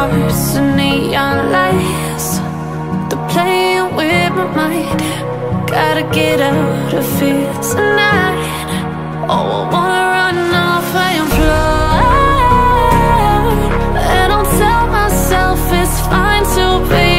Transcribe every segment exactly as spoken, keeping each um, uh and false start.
hearts and neon lights, they're playing with my mind. Gotta get out of here tonight. Oh, I wanna run off and fly, and I'll tell myself it's fine to be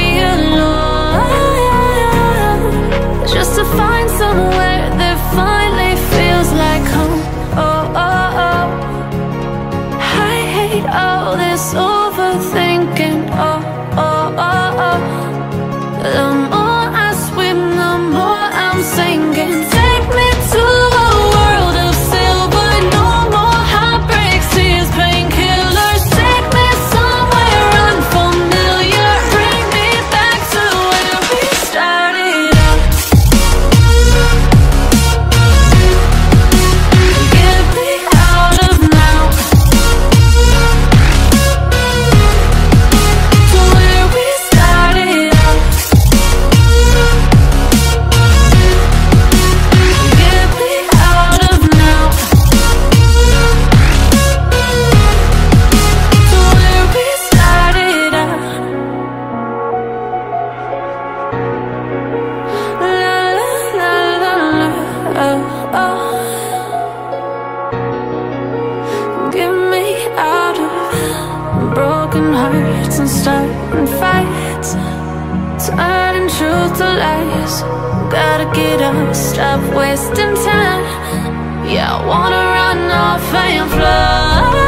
alone, just to find somewhere that finally feels like home. Oh, oh, oh. I hate all this overthinking. Oh, oh, oh, oh. The more I swim, the more I'm sinking. Take me to a world of silver, no more heartbreaks, tears, painkillers. Take me somewhere unfamiliar, bring me back to where we started out. Get me out of now, to where we started out. Get me out of now, to where we started out. La la la la la, oh, oh. Get me out of broken hearts and starting fights, turning truth to lies. Gotta get up, stop wasting time. Yeah, I wanna run off and fly.